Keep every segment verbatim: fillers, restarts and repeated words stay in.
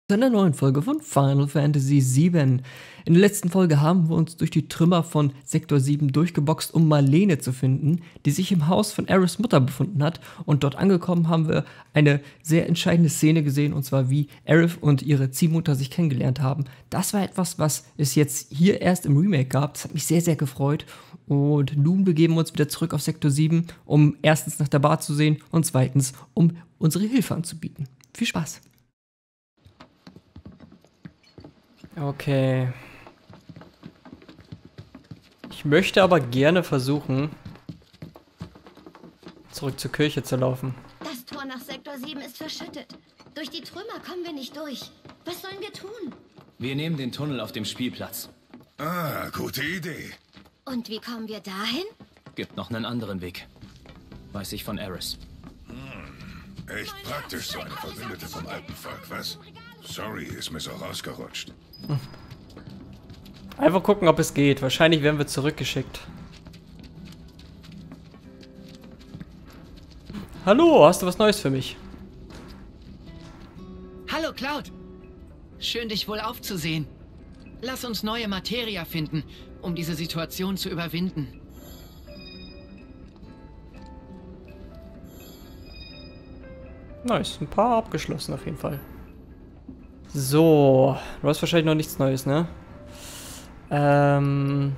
In der neuen Folge von Final Fantasy sieben. In der letzten Folge haben wir uns durch die Trümmer von Sektor sieben durchgeboxt, um Marlene zu finden, die sich im Haus von Aeriths Mutter befunden hat. Und dort angekommen haben wir eine sehr entscheidende Szene gesehen, und zwar wie Aerith und ihre Ziehmutter sich kennengelernt haben. Das war etwas, was es jetzt hier erst im Remake gab. Das hat mich sehr, sehr gefreut. Und nun begeben wir uns wieder zurück auf Sektor sieben, um erstens nach der Bar zu sehen und zweitens, um unsere Hilfe anzubieten. Viel Spaß! Okay. Ich möchte aber gerne versuchen, zurück zur Kirche zu laufen. Das Tor nach Sektor sieben ist verschüttet. Durch die Trümmer kommen wir nicht durch. Was sollen wir tun? Wir nehmen den Tunnel auf dem Spielplatz. Ah, gute Idee. Und wie kommen wir dahin? Gibt noch einen anderen Weg. Weiß ich von Aerith. Hm, echt praktisch, so eine Verbündete vom alten Volk, was? Sorry, ist mir so rausgerutscht. Einfach gucken, ob es geht. Wahrscheinlich werden wir zurückgeschickt. Hallo, hast du was Neues für mich? Hallo, Cloud. Schön, dich wohl aufzusehen. Lass uns neue Materia finden, um diese Situation zu überwinden. Nice, ein paar abgeschlossen auf jeden Fall. So, du hast wahrscheinlich noch nichts Neues, ne? Ähm...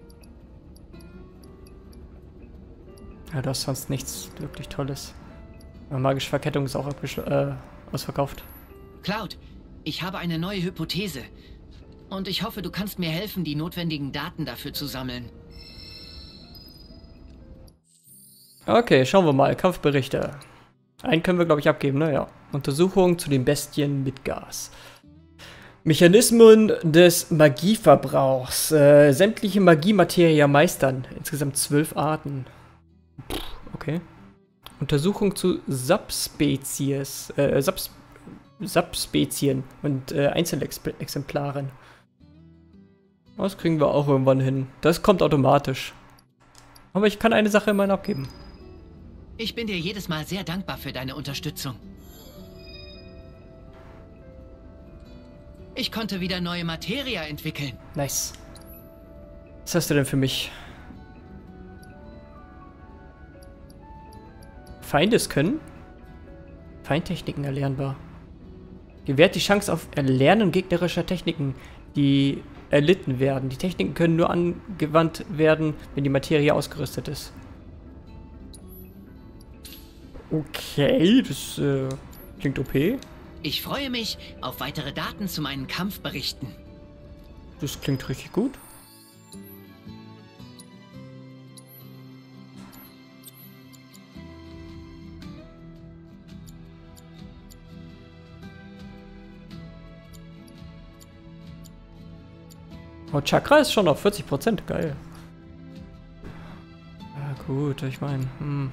Ja, du hast sonst nichts wirklich Tolles. Magische Verkettung ist auch äh, ausverkauft. Cloud, ich habe eine neue Hypothese. Und ich hoffe, du kannst mir helfen, die notwendigen Daten dafür zu sammeln. Okay, schauen wir mal. Kampfberichte. Einen können wir, glaube ich, abgeben, ne? Ja. Untersuchung zu den Bestien mit Gas. Mechanismen des Magieverbrauchs. Äh, sämtliche Magiemateria meistern. Insgesamt zwölf Arten. Pff, okay. Untersuchung zu Subspezies. Äh, Subs Subspezien und äh, Einzelexemplaren. Das kriegen wir auch irgendwann hin. Das kommt automatisch. Aber ich kann eine Sache immerhin abgeben. Ich bin dir jedes Mal sehr dankbar für deine Unterstützung. Ich konnte wieder neue Materia entwickeln. Nice. Was hast du denn für mich? Feindeskönnen? Feindtechniken erlernbar. Gewährt die Chance auf Erlernen gegnerischer Techniken, die erlitten werden. Die Techniken können nur angewandt werden, wenn die Materie ausgerüstet ist. Okay, das äh, klingt O P. Ich freue mich auf weitere Daten zu meinen Kampfberichten. Das klingt richtig gut. Oh, Chakra ist schon auf vierzig Prozent. Geil. Ja gut, ich meine... Hm.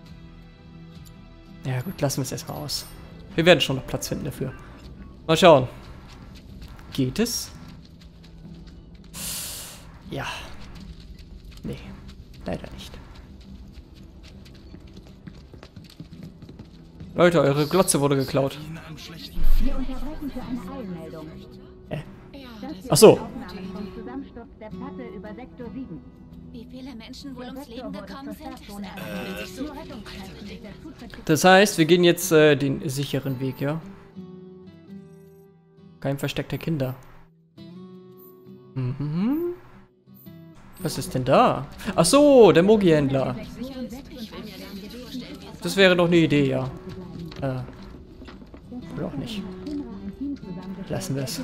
Ja gut, lassen wir es erstmal aus. Wir werden schon noch Platz finden dafür. Mal schauen. Geht es? Ja. Nee, leider nicht. Leute, eure Glotze wurde geklaut. Wir unterbrechen für eine Eilmeldung. Äh. Ach so. Vom Zusammensturz der Platte über Sektor sieben. Wie viele Menschen wohl ums Leben gekommen sind? Das heißt, wir gehen jetzt äh, den sicheren Weg, ja? Kein Versteck der Kinder. Mhm. Was ist denn da? Ach so, der Mogi-Händler. Das wäre doch eine Idee, ja. Äh. Oder auch nicht. Lassen wir es.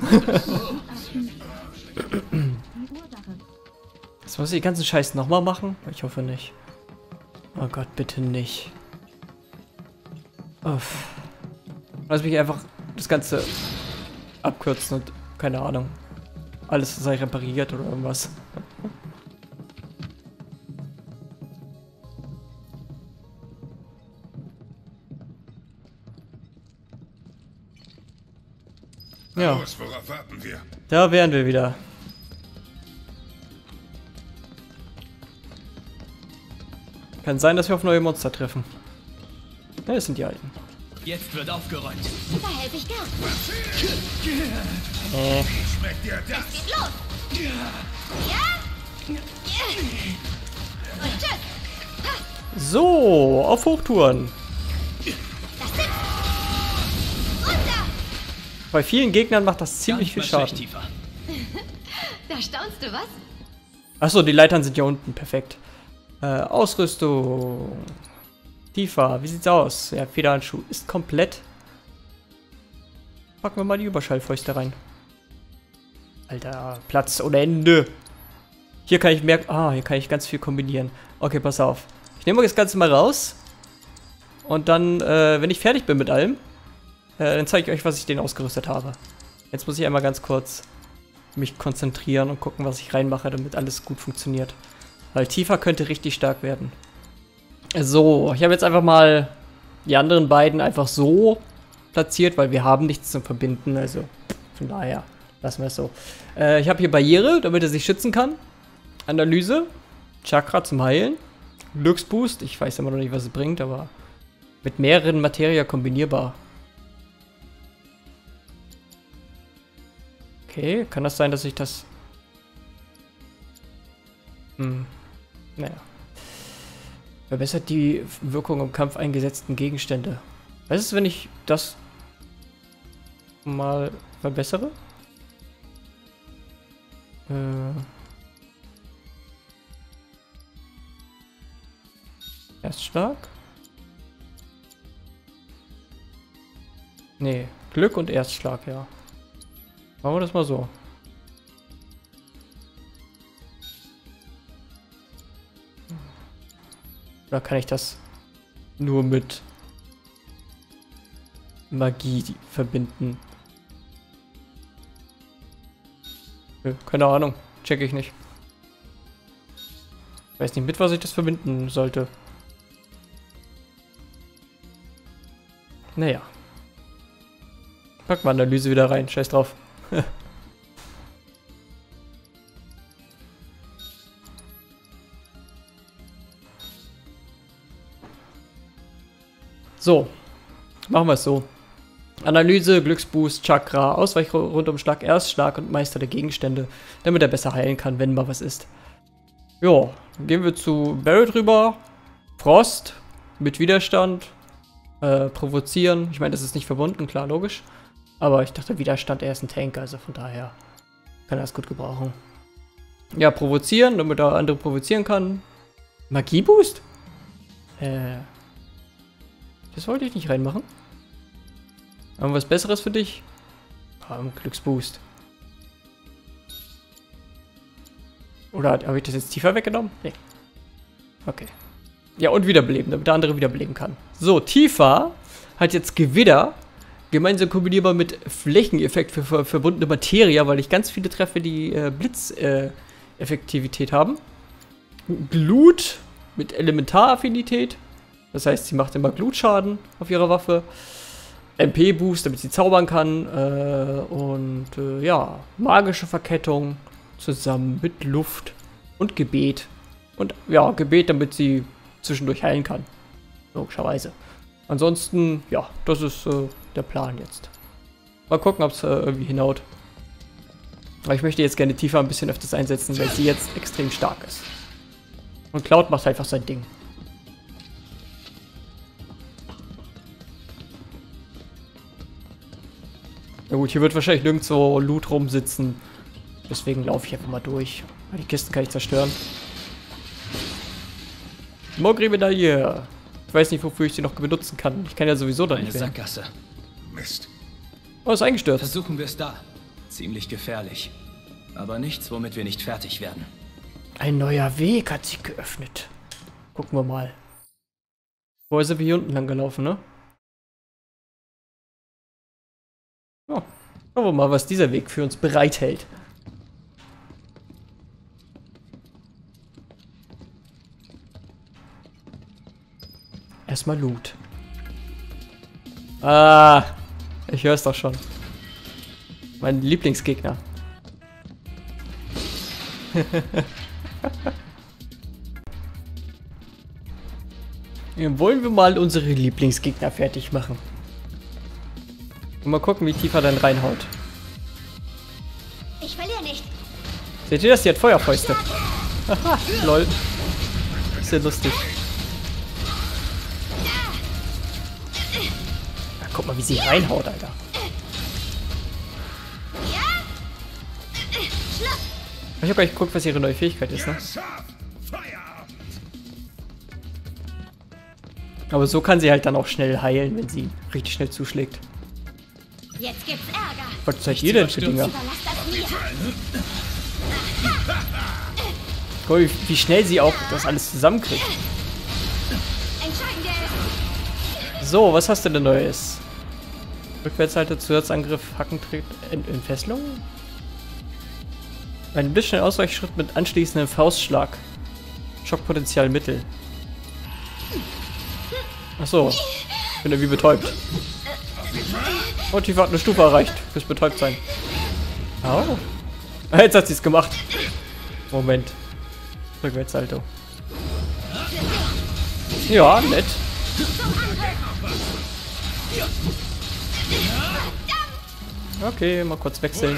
Das muss ich den ganzen Scheiß nochmal machen? Ich hoffe nicht. Oh Gott, bitte nicht. Uff. Lass mich einfach das Ganze abkürzen und keine Ahnung. Alles sei repariert oder irgendwas. Ja. Los, worauf warten wir? Da wären wir wieder. Kann sein, dass wir auf neue Monster treffen. Ja, das sind die alten. Jetzt wird aufgeräumt. Da helfe ich gern. Äh. Schmeckt dir das? Geht los. Ja? Und tschüss. So, auf Hochtouren. Das sitzt. Runter. Bei vielen Gegnern macht das ziemlich Gar viel nicht mal schlecht, Schaden. Tifa. Da staunst du, was? Achso, die Leitern sind ja unten. Perfekt. Äh, Ausrüstung. Tifa, wie sieht's aus? Ja, Federhandschuh ist komplett. Packen wir mal die Überschallfäuste rein. Alter, Platz ohne Ende. Hier kann ich mehr... Ah, hier kann ich ganz viel kombinieren. Okay, pass auf. Ich nehme das Ganze mal raus. Und dann, äh, wenn ich fertig bin mit allem, äh, dann zeige ich euch, was ich denen ausgerüstet habe. Jetzt muss ich einmal ganz kurz mich konzentrieren und gucken, was ich reinmache, damit alles gut funktioniert. Weil Tifa könnte richtig stark werden. So, ich habe jetzt einfach mal die anderen beiden einfach so platziert, weil wir haben nichts zum Verbinden, also von daher lassen wir es so. Äh, ich habe hier Barriere, damit er sich schützen kann. Analyse, Chakra zum Heilen, Glücksboost, ich weiß immer noch nicht, was es bringt, aber mit mehreren Materia kombinierbar. Okay, kann das sein, dass ich das... Hm, naja. Verbessert die Wirkung im Kampf eingesetzten Gegenstände. Was ist, wenn ich das mal verbessere? Äh... Erstschlag? Nee, Glück und Erstschlag, ja. Machen wir das mal so. Oder kann ich das nur mit Magie verbinden? Nö, keine Ahnung. Check ich nicht. Ich weiß nicht, mit was ich das verbinden sollte. Naja. Packen wir Analyse wieder rein. Scheiß drauf. So. Machen wir es so. Analyse, Glücksboost, Chakra, Ausweichrundumschlag, Erstschlag und Meister der Gegenstände, damit er besser heilen kann, wenn mal was ist. Jo, gehen wir zu Barret rüber. Frost mit Widerstand. Äh, provozieren. Ich meine, das ist nicht verbunden, klar, logisch. Aber ich dachte, Widerstand, er ist ein Tank, also von daher kann er das gut gebrauchen. Ja, provozieren, damit er andere provozieren kann. Magieboost? Äh. Das wollte ich nicht reinmachen. Haben wir was Besseres für dich? Ah, ein Glücksboost. Oder habe ich das jetzt tiefer weggenommen? Nee. Okay. Ja, und wiederbeleben, damit der andere wiederbeleben kann. So, Tifa hat jetzt Gewitter. Gemeinsam kombinierbar mit Flächeneffekt für, für verbundene Materie, weil ich ganz viele treffe, die äh, Blitzeffektivität äh, haben. Glut mit Elementaraffinität. Das heißt, sie macht immer Glutschaden auf ihrer Waffe. M P-Boost, damit sie zaubern kann. Äh, und äh, ja, magische Verkettung zusammen mit Luft und Gebet. Und ja, Gebet, damit sie zwischendurch heilen kann. Logischerweise. Ansonsten, ja, das ist äh, der Plan jetzt. Mal gucken, ob es äh, irgendwie hinhaut. Aber ich möchte jetzt gerne Tifa ein bisschen öfters einsetzen, weil sie jetzt extrem stark ist. Und Cloud macht einfach sein Ding. Ja gut, hier wird wahrscheinlich nirgendwo Loot rumsitzen. Deswegen laufe ich einfach mal durch. Die Kisten kann ich zerstören. Mogri-Medaille. Ich weiß nicht, wofür ich sie noch benutzen kann. Ich kann ja sowieso da Eine nicht mehr. Sackgasse. Mist. Oh, ist eingestürzt. Versuchen wir es da. Ziemlich gefährlich. Aber nichts, womit wir nicht fertig werden. Ein neuer Weg hat sich geöffnet. Gucken wir mal. Vorher sind wir hier unten lang gelaufen, ne? Oh, schauen wir mal, was dieser Weg für uns bereithält. Erstmal Loot. Ah, ich höre es doch schon. Mein Lieblingsgegner. Ja, wollen wir mal unsere Lieblingsgegner fertig machen. Und mal gucken, wie tief er dann reinhaut. Ich verliere nicht. Seht ihr das? Die hat Feuerfäuste. Haha, lol. Ist ja lustig. Ja, guck mal, wie sie reinhaut, Alter. Ich hab gar nicht geguckt, was ihre neue Fähigkeit ist, ne? Aber so kann sie halt dann auch schnell heilen, wenn sie richtig schnell zuschlägt. Jetzt gibt's Ärger. Was seid ihr denn für Dinger? Überlass das mir. Guck mal, wie, wie schnell sie auch das alles zusammenkriegt. Entscheidende. So, was hast du denn Neues? Rückwärtshalte, Zusatzangriff, Hackentritt, Entfesselung? Ein bisschen Ausweichschritt mit anschließendem Faustschlag. Schockpotenzial Mittel. Achso. Bin irgendwie betäubt. Oh, Tifa hat eine Stufe erreicht. Fürs betäubt sein. Oh. Jetzt hat sie es gemacht. Moment. Rückwärtssalto. Ja, nett. Okay, mal kurz wechseln.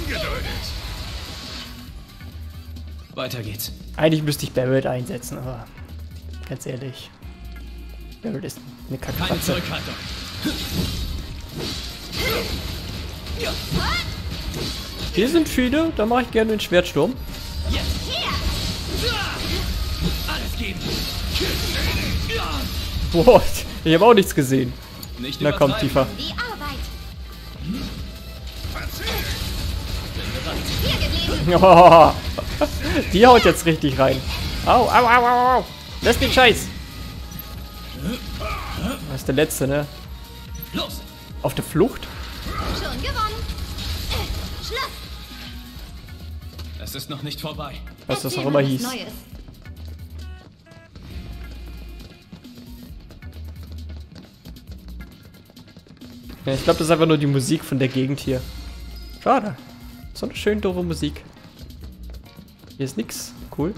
Weiter geht's. Eigentlich müsste ich Barrett einsetzen, aber ganz ehrlich. Barrett ist eine Keine Kackfratze. Zurückhaltung. Hier sind viele, da mache ich gerne den Schwertsturm. Jetzt. Alles geben. Boah, ich habe auch nichts gesehen. Nicht Na komm, übertreiben. Tifa. Die Arbeit. Oh, die haut jetzt richtig rein. Au, au, au, au, au. Lass den Scheiß. Das ist der letzte, ne? Los. Auf der Flucht? Schon gewonnen. Äh, Schluss. Es ist noch nicht vorbei. Was das Erzähl auch mal immer was hieß. Neues. Ja, ich glaube, das ist einfach nur die Musik von der Gegend hier. Schade. So eine schön doofe Musik. Hier ist nix. Cool.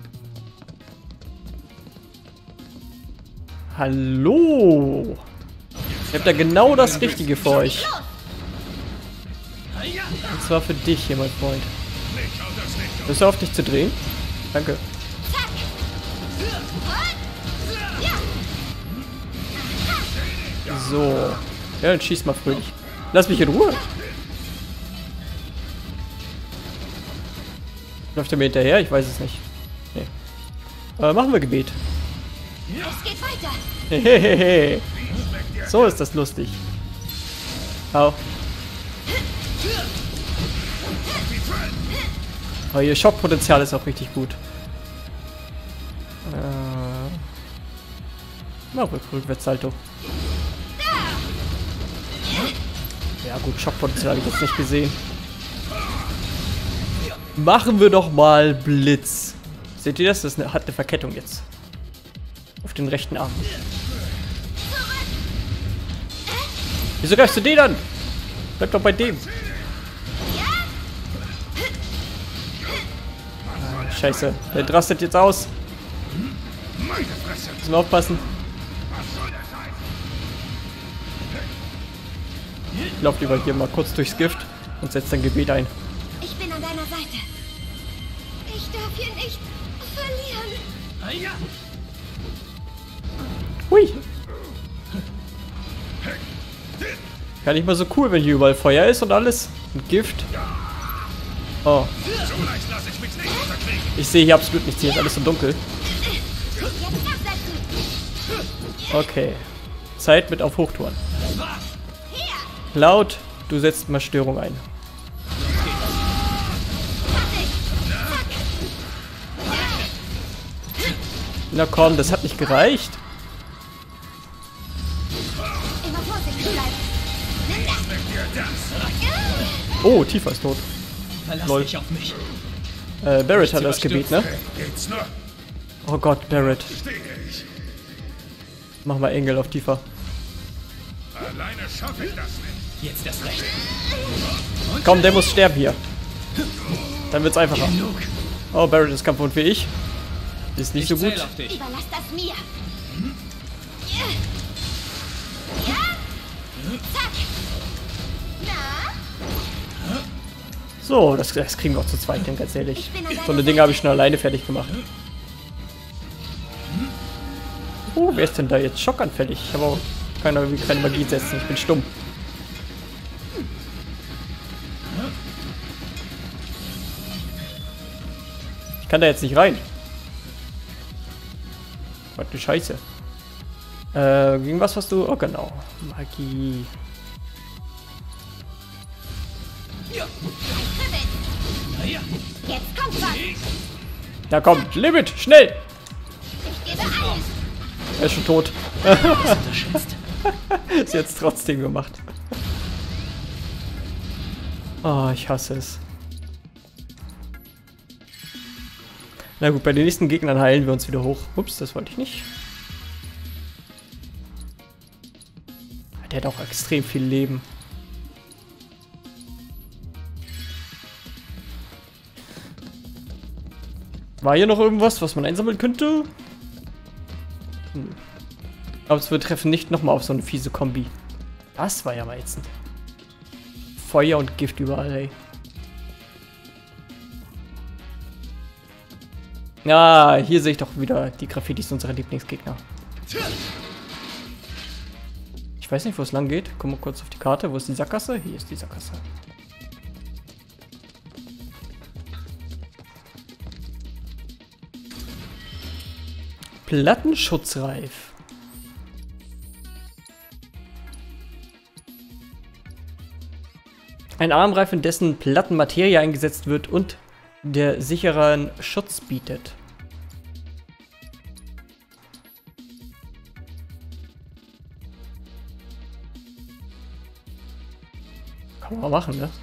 Hallo. Ich habe da genau das Richtige für euch. Und zwar für dich hier, mein Freund. Hörst du auf, dich zu drehen? Danke. So. Ja, dann schieß mal fröhlich. Lass mich in Ruhe. Läuft er mir hinterher? Ich weiß es nicht. Nee. Äh, machen wir Gebet. Es geht weiter. Hehehe. So ist das lustig. Au. Oh, ihr Schockpotenzial ist auch richtig gut. Äh. Na, rück, Rückwärtssalto. Ja gut, Schockpotenzial habe ich jetzt nicht gesehen. Machen wir doch mal Blitz. Seht ihr das? Das eine, hat eine Verkettung jetzt. Auf den rechten Arm. Wieso greifst du den an? Bleib doch bei dem. Ah, scheiße. Der rastet jetzt aus. Müssen wir aufpassen. Ich laufe lieber hier mal kurz durchs Gift und setze dein Gebet ein. Ich bin an deiner Seite. Ich darf hier nicht verlieren. Hui. Gar nicht mal so cool, wenn hier überall Feuer ist und alles. Und Gift. Oh. Ich sehe hier absolut nichts. Hier ist alles so dunkel. Okay. Zeit mit auf Hochtouren. Laut, du setzt mal Störung ein. Na komm, das hat nicht gereicht. Immer vorsichtig bleiben. Oh, Tifa ist tot. Verlass Lol. dich auf mich. Äh, Barrett hat das Gebet, ne? Geht's noch? Oh Gott, Barrett. Stehe ich. Mach mal Engel auf Tifa. Alleine schaffe ich das nicht. Jetzt erst recht. Komm, der muss sterben hier. Dann wird's einfacher. Genug. Oh, Barrett ist kampfwund wie ich. Ist nicht Ich so zähl gut. auf dich. Überlass das mir. So, das, das kriegen wir auch zu zweit, denn ganz ehrlich. So eine Dinge habe ich schon alleine fertig gemacht. Oh, wer ist denn da jetzt schockanfällig? Ich habe auch keine, keine Magie setzen, ich bin stumm. Ich kann da jetzt nicht rein. Was eine Scheiße. Äh, gegen was hast du? Oh, genau. Magie. Jetzt kommt was. Na komm, Limit, schnell! Ich gebe alles. Er ist schon tot. Ist jetzt trotzdem gemacht. Oh, ich hasse es. Na gut, bei den nächsten Gegnern heilen wir uns wieder hoch. Ups, das wollte ich nicht. Der hat auch extrem viel Leben. War hier noch irgendwas, was man einsammeln könnte? Hm. Aber wir treffen nicht nochmal auf so eine fiese Kombi. Das war ja mal ätzend. Feuer und Gift überall, ey. Ja, hier sehe ich doch wieder die Graffitis unserer Lieblingsgegner. Ich weiß nicht, wo es lang geht. Guck mal kurz auf die Karte. Wo ist die Sackgasse? Hier ist die Sackgasse. Plattenschutzreif. Ein Armreif, in dessen Plattenmaterie eingesetzt wird und der sicheren Schutz bietet. Kann man machen, ne?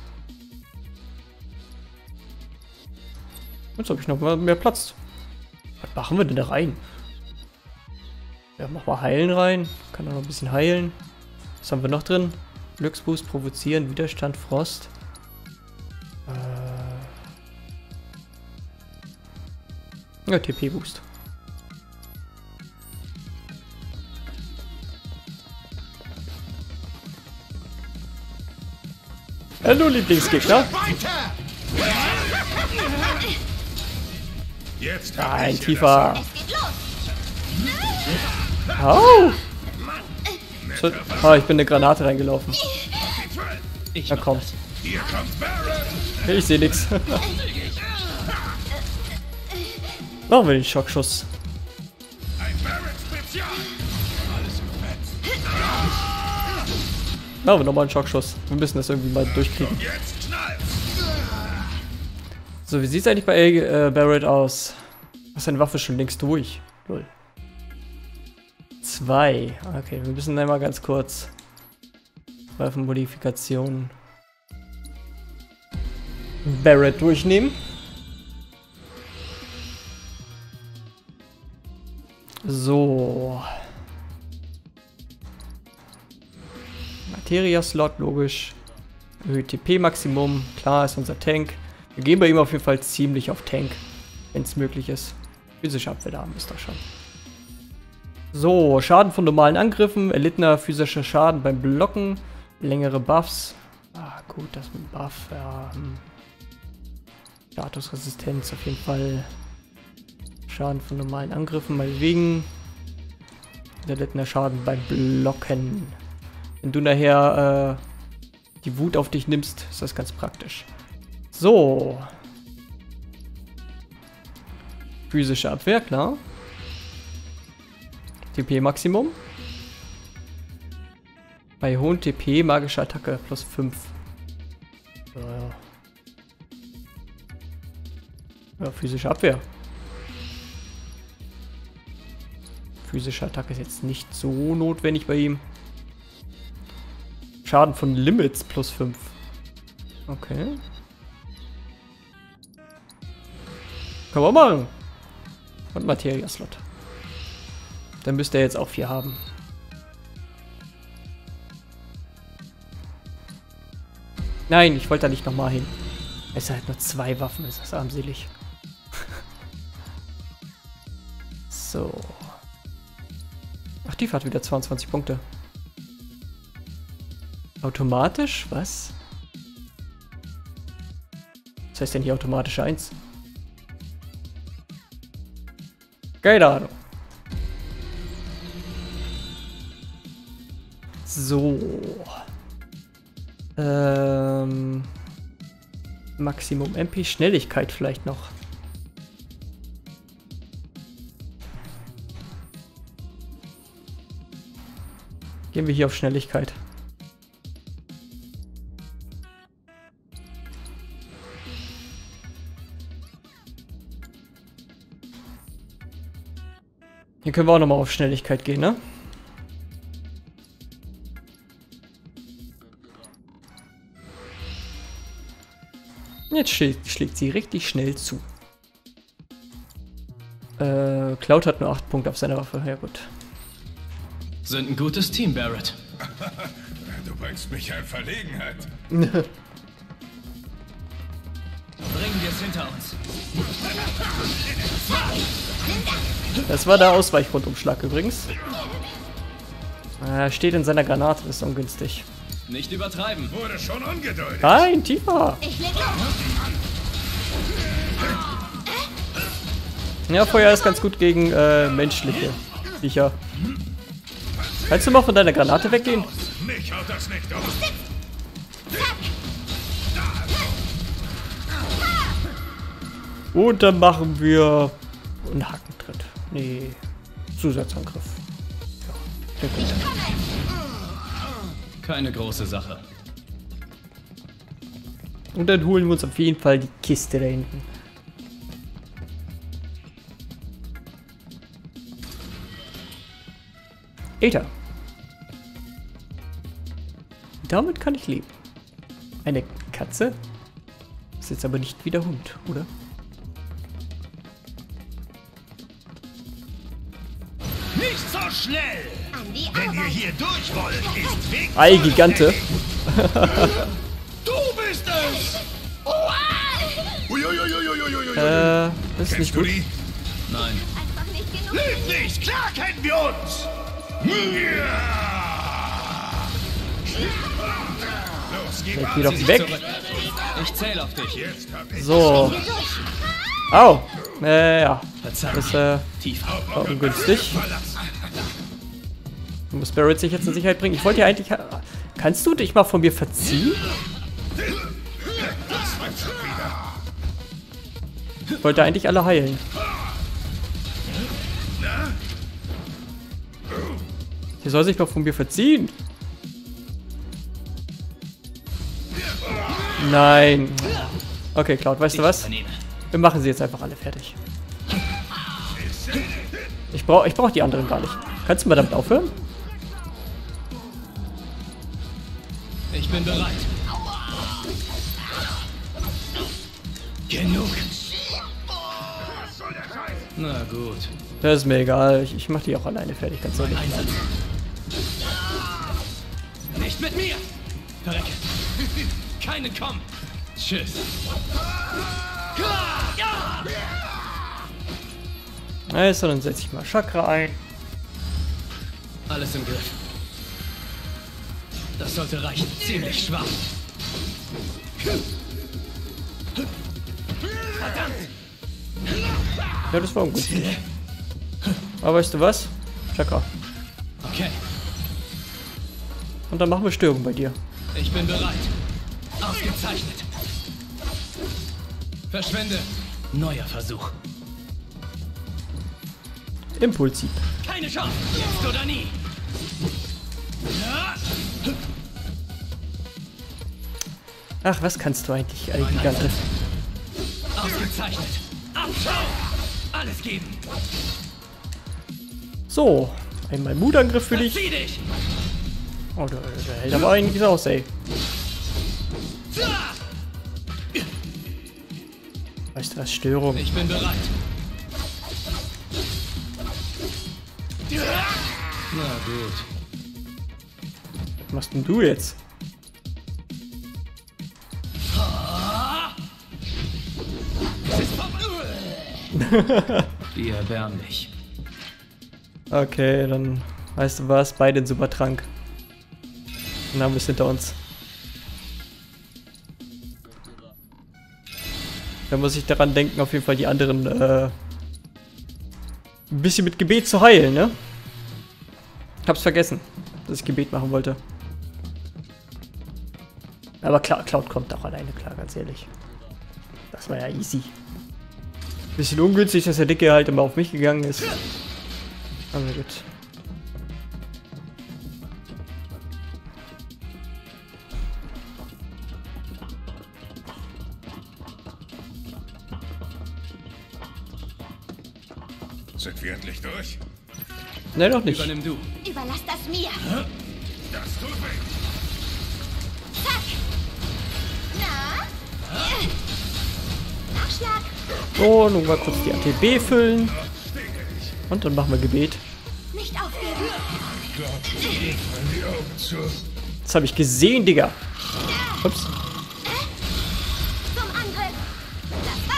Jetzt habe ich noch mal mehr Platz. Was machen wir denn da rein? Ja, mach mal heilen rein. Kann auch noch ein bisschen heilen. Was haben wir noch drin? Glücksboost, provozieren, Widerstand, Frost. Äh ja, T P-Boost. Hallo, Lieblingsgegner. Jetzt Nein, tiefer. Es geht los. Au! So, oh, ich bin eine Granate reingelaufen. Ich Na komm. Hier kommt Barrett. Ich sehe nichts. Machen wir den Schockschuss. Ein Barrett-Spezial. Alles im Fett. Machen wir nochmal einen Schockschuss. Wir müssen das irgendwie mal durchkriegen. Jetzt knallt's. So, wie sieht es eigentlich bei äh, Barrett aus? Was ist seine Waffe schon längst durch? Null. Zwei. Okay, wir müssen einmal ganz kurz Waffenmodifikationen Barrett durchnehmen. So. Materia-Slot, logisch. Erhöht T P-Maximum. Klar, ist unser Tank. Wir gehen bei ihm auf jeden Fall ziemlich auf Tank, wenn es möglich ist. Physische Abwehr da haben wir es doch schon. So, Schaden von normalen Angriffen, erlittener physischer Schaden beim Blocken, längere Buffs. Ah, gut, das mit Buff, ja. Hm. Statusresistenz auf jeden Fall. Schaden von normalen Angriffen, meinetwegen. Erlittener Schaden beim Blocken. Wenn du nachher äh, die Wut auf dich nimmst, ist das ganz praktisch. So. Physische Abwehr, klar. T P-Maximum. Bei hohem T P magische Attacke plus fünf. Ja, ja. Ja, physische Abwehr. Physische Attacke ist jetzt nicht so notwendig bei ihm. Schaden von Limits plus fünf. Okay. Kann man machen. Und Materia-Slot. Dann müsste er jetzt auch vier haben. Nein, ich wollte da nicht nochmal hin. Es hat nur zwei Waffen, ist das armselig. So. Ach, die hat wieder zweiundzwanzig Punkte. Automatisch? Was? Was heißt denn hier automatische eins? Keine Ahnung. So. Ähm. Maximum M P, Schnelligkeit vielleicht noch. Gehen wir hier auf Schnelligkeit. Hier können wir auch nochmal auf Schnelligkeit gehen, ne? Jetzt schlägt, schlägt sie richtig schnell zu. Äh, Cloud hat nur acht Punkte auf seiner Waffe. Ja gut. Sind ein gutes Team, Barrett. Du bringst mich in Verlegenheit. Bringen wir es hinter uns. Das war der Ausweichrundumschlag übrigens. Er steht in seiner Granate, das ist ungünstig. Nicht übertreiben. Wurde schon ungeduldig. Nein, tiefer! Ich leg los. Ja, Feuer ist ganz gut gegen äh, menschliche Viecher. Kannst du mal von deiner Granate weggehen? Mich haut das nicht um. Und dann machen wir einen Hackentritt. Nee, Zusatzangriff. Ja, der gut. Keine große Sache. Und dann holen wir uns auf jeden Fall die Kiste da hinten. Ether. Damit kann ich leben. Eine Katze? Ist jetzt aber nicht wie der Hund, oder? Nicht so schnell! An die Wenn ihr Arbeit. hier durch wollt, ist Weg. Ei, Gigante. Du bist es! Uiuiuiuiuiui. Äh, das ist nicht Kennst du gut. die? Nein. Einfach nicht genug. Lügt nicht! Klar kennen wir uns! Los, gib Der ab. geht doch Zieh dich weg. zurück. Ich zähle auf dich. Jetzt hab ich So. Au. Äh, ja. Verzeihung. Das äh, Tief. war ungünstig. Muss Barrett sich jetzt in Sicherheit bringen. Ich wollte ja eigentlich... Kannst du dich mal von mir verziehen? Ich wollte eigentlich alle heilen. Der soll sich doch von mir verziehen. Nein. Okay, Cloud, weißt du was? Wir machen sie jetzt einfach alle fertig. Ich brauche ich brauch die anderen gar nicht. Kannst du mal damit aufhören? Ich bin bereit. Genug. Na gut. Das ist mir egal. Ich, ich mach die auch alleine fertig, ganz ehrlich. Einsatz. Nicht mit mir! Verrecke. Keine kommen. Tschüss. Also, dann setze ich mal Chakra ein. Alles im Griff. Das sollte reichen. Ziemlich schwach. Verdammt! Ja, das war ungünstig. Aber weißt du was? Chakra. Okay, Und dann machen wir Störung bei dir. ich bin bereit. Ausgezeichnet. Verschwende. Neuer Versuch. Impulsiv. Keine Chance. Jetzt oder nie. Ach, was kannst du eigentlich, all Gigante? Ausgezeichnet. Abschau. Alles geben. So, einmal Mutangriff für dich. Verzieh dich. Oh, der, der hält aber einiges aus, ey. Weißt du was, Störung. Ich bin bereit. Na gut. Was machst denn du jetzt? Wie erbärmlich. Okay, dann weißt du was, beide in Supertrank. Dann haben wir es hinter uns. Da muss ich daran denken, auf jeden Fall die anderen äh, ein bisschen mit Gebet zu heilen, ne? Hab's vergessen, dass ich Gebet machen wollte. Aber klar, Cloud kommt auch alleine klar, ganz ehrlich. Das war ja easy. Bisschen ungünstig, dass der Dicke halt immer auf mich gegangen ist. Aber gut. Sind wir endlich durch? Ne, noch nicht. Übernimm du. Überlass das mir. Das tut weh. Zack. Na? Nachschlag. So, nun mal kurz die A T B füllen. Und dann machen wir Gebet. Nicht aufgeben. Die Augen zu. Das habe ich gesehen, Digga. Ups. Zum Angriff. Das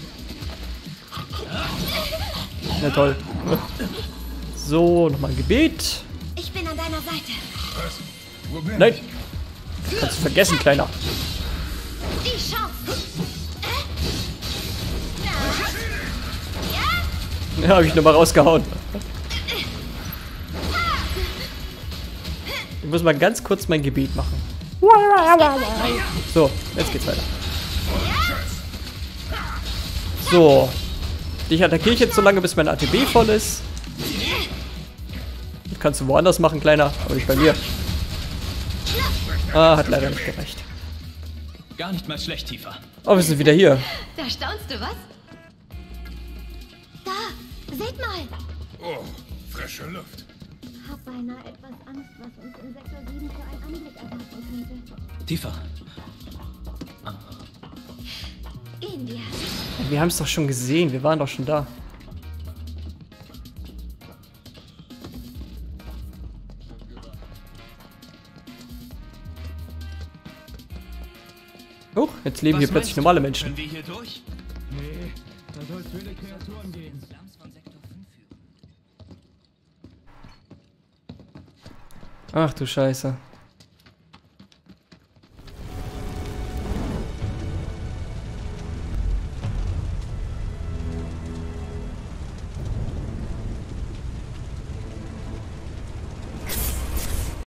war's. Na toll. So, nochmal ein Gebet. Ich bin an deiner Seite. Was? Wo bin Nein. ich? Kannst du vergessen, Kleiner. Die Chance. Äh? Na? Ja? Ja, habe ich nochmal rausgehauen. Ich muss mal ganz kurz mein Gebet machen. So, jetzt geht's weiter. So. Dich attackiere ich jetzt so lange, bis mein A T B voll ist. Das kannst du woanders machen, Kleiner, aber nicht bei mir. Ah, hat leider nicht gereicht. Gar nicht mal schlecht, Tifa. Oh, wir sind wieder hier. Da staunst du, was? Da, seht mal. Oh, frische Luft. Hab beinahe etwas Angst, was uns in Sektor sieben für einen Anblick erwarten könnte. Tifa. Gehen wir. Wir haben es doch schon gesehen, wir waren doch schon da. Oh, jetzt leben Was hier plötzlich meinst du? normale Menschen. Können wir hier durch? Nee, da soll es wilde Kreaturen geben. Ach du Scheiße.